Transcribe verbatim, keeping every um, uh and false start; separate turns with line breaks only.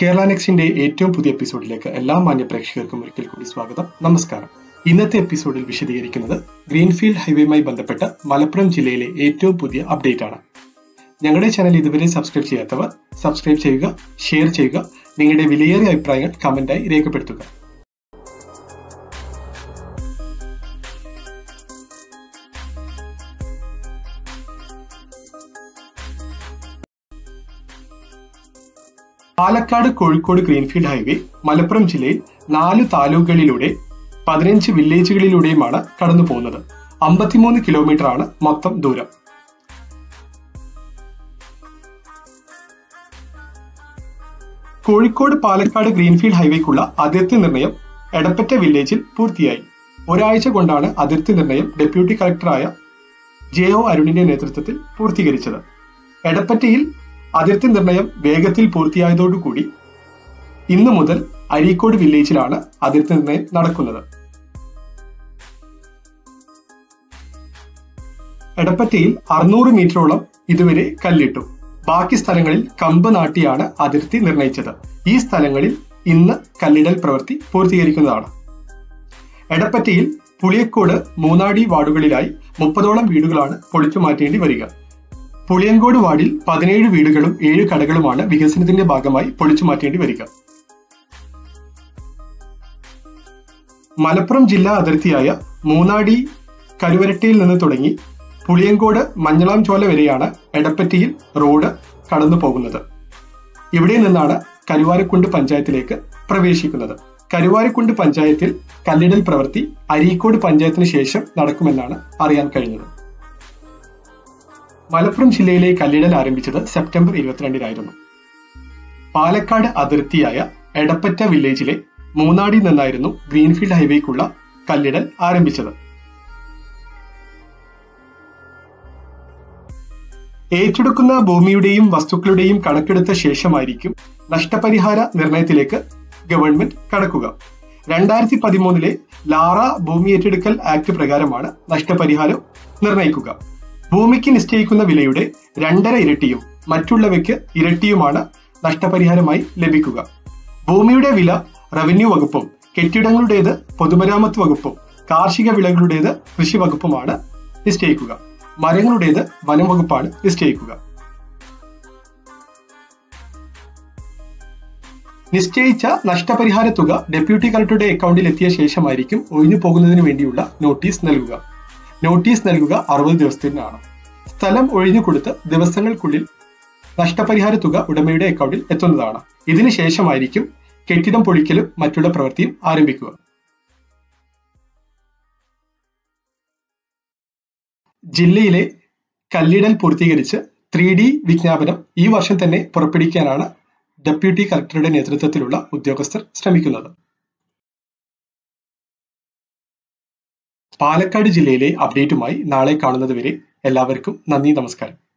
കേരള നെക്സ്റ്റിന്റെ ഏറ്റവും പുതിയ എപ്പിസോഡിലേക്ക് എല്ലാ മാന്യ പ്രേക്ഷകർക്കും ഒരിക്കൽ കൂടി സ്വാഗതം. നമസ്കാരം. ഇന്നത്തെ എപ്പിസോഡിൽ വിശദീകരിക്കുന്നത് ഗ്രീൻഫീൽഡ് ഹൈവേയുമായി ബന്ധപ്പെട്ട മലപ്പുറം ജില്ലയിലെ ഏറ്റവും പുതിയ അപ്ഡേറ്റ് ആണ്. ഞങ്ങളുടെ ചാനൽ ഇതുവരെ സബ്സ്ക്രൈബ് ചെയ്യാത്തവർ സബ്സ്ക്രൈബ് ചെയ്യുക, ഷെയർ ചെയ്യുക, നിങ്ങളുടെ വിലയേറിയ അഭിപ്രായങ്ങൾ കമന്റായി രേഖപ്പെടുത്തുക. പാലക്കാട് കോഴിക്കോട് ഗ്രീൻഫീൽഡ് ഹൈവേ മലപ്പുറം ജില്ലയിൽ നാല് താലൂക്കുകളിലൂടെ പതിനഞ്ച് വില്ലേജുകളിലൂടെയുമാണ് കടന്നു പോകുന്നത്. അമ്പത്തിമൂന്ന് കിലോമീറ്റർ ആണ് മൊത്തം ദൂരം. കോഴിക്കോട് പാലക്കാട് ഗ്രീൻഫീൽഡ് ഹൈവേക്കുള്ള അതിർത്തി നിർണയം എടപ്പറ്റ വില്ലേജിൽ പൂർത്തിയായി. ഒരാഴ്ച കൊണ്ടാണ് അതിർത്തി നിർണയം ഡെപ്യൂട്ടി കളക്ടറായ ജെ ഒ അരുണിന്റെ നേതൃത്വത്തിൽ പൂർത്തീകരിച്ചത്. എടപ്പറ്റയിൽ അതിർത്തി നിർണയം വേഗത്തിൽ പൂർത്തിയായതോടുകൂടി ഇന്നു മുതൽ അരീക്കോട് വില്ലേജിലാണ് അതിർത്തി നിർണയം നടക്കുന്നത്. എടപ്പറ്റയിൽ അറുന്നൂറ് മീറ്ററോളം ഇതുവരെ കല്ലിട്ടു. ബാക്കി സ്ഥലങ്ങളിൽ കമ്പ് നാട്ടിയാണ് അതിർത്തി നിർണയിച്ചത്. ഈ സ്ഥലങ്ങളിൽ ഇന്ന് കല്ലിടൽ പ്രവൃത്തി പൂർത്തീകരിക്കുന്നതാണ്. എടപ്പറ്റയിൽ പുളിയക്കോട് മൂന്നാടി വാർഡുകളിലായി മുപ്പതോളം വീടുകളാണ് പൊളിച്ചു മാറ്റേണ്ടി വരിക. പുളിയങ്കോട് വാർഡിൽ പതിനേഴ് വീടുകളും ഏഴ് കടകളുമാണ് വികസനത്തിന്റെ ഭാഗമായി പൊളിച്ചു മാറ്റേണ്ടി വരിക. മലപ്പുറം ജില്ലാ അതിർത്തിയായ മൂന്നാടി കരുവരട്ടയിൽ നിന്ന് തുടങ്ങി പുളിയങ്കോട് മഞ്ഞളാംചോല വരെയാണ് എടപ്പറ്റയിൽ റോഡ് കടന്നു പോകുന്നത്. ഇവിടെ നിന്നാണ് കരുവാരക്കുണ്ട് പഞ്ചായത്തിലേക്ക് പ്രവേശിക്കുന്നത്. കരുവാരക്കുണ്ട് പഞ്ചായത്തിൽ കല്ലിടൽ പ്രവൃത്തി അരീക്കോട് പഞ്ചായത്തിന് ശേഷം നടക്കുമെന്നാണ് അറിയാൻ കഴിഞ്ഞത്. മലപ്പുറം ജില്ലയിലെ കല്ലിടൽ ആരംഭിച്ചത് സെപ്റ്റംബർ ഇരുപത്തിരണ്ടിനായിരുന്നു. പാലക്കാട് അതിർത്തിയായ എടപ്പറ്റ വില്ലേജിലെ മൂന്നാടി നിന്നായിരുന്നു ഗ്രീൻഫീൽഡ് ഹൈവേക്കുള്ള കല്ലിടൽ ആരംഭിച്ചത്. ഏറ്റെടുക്കുന്ന ഭൂമിയുടെയും വസ്തുക്കളുടെയും കണക്കെടുത്ത ശേഷമായിരിക്കും നഷ്ടപരിഹാര നിർണയത്തിലേക്ക് ഗവൺമെന്റ് കടക്കുക. രണ്ടായിരത്തി പതിമൂന്നിലെ ലാറ ഭൂമി ഏറ്റെടുക്കൽ ആക്ട് പ്രകാരമാണ് നഷ്ടപരിഹാരം നിർണയിക്കുക. ഭൂമിക്ക് നിശ്ചയിക്കുന്ന വിലയുടെ രണ്ടര ഇരട്ടിയും മറ്റുള്ളവയ്ക്ക് ഇരട്ടിയുമാണ് നഷ്ടപരിഹാരമായി ലഭിക്കുക. ഭൂമിയുടെ വില റവന്യൂ വകുപ്പും കെട്ടിടങ്ങളുടേത് പൊതുമരാമത്ത് വകുപ്പും കാർഷിക വിളകളുടേത് കൃഷി വകുപ്പുമാണ് നിശ്ചയിക്കുക. മരങ്ങളുടേത് വനം വകുപ്പാണ് നിശ്ചയിക്കുക. നിശ്ചയിച്ച നഷ്ടപരിഹാര തുക ഡെപ്യൂട്ടി കളക്ടറുടെ അക്കൗണ്ടിൽ എത്തിയ ശേഷമായിരിക്കും ഒഴിഞ്ഞു പോകുന്നതിന് വേണ്ടിയുള്ള നോട്ടീസ് നൽകുക. നോട്ടീസ് നൽകുക അറുപത് ദിവസത്തിനാണ്. സ്ഥലം ഒഴിഞ്ഞു കൊടുത്ത് ദിവസങ്ങൾക്കുള്ളിൽ നഷ്ടപരിഹാര തുക ഉടമയുടെ അക്കൗണ്ടിൽ എത്തുന്നതാണ്. ഇതിനു ശേഷമായിരിക്കും കെട്ടിടം പൊളിക്കലും മറ്റുള്ള പ്രവൃത്തിയും ആരംഭിക്കുക. ജില്ലയിലെ കല്ലിടൽ പൂർത്തീകരിച്ച് ത്രീ ഡി വിജ്ഞാപനം ഈ വർഷം തന്നെ പുറപ്പെടുവിക്കാനാണ് ഡെപ്യൂട്ടി കളക്ടറുടെ നേതൃത്വത്തിലുള്ള ഉദ്യോഗസ്ഥർ ശ്രമിക്കുന്നത്. പാലക്കാട് ജില്ലയിലെ അപ്ഡേറ്റുമായി നാളെ കാണുന്നതുവരെ എല്ലാവർക്കും നന്ദി, നമസ്കാരം.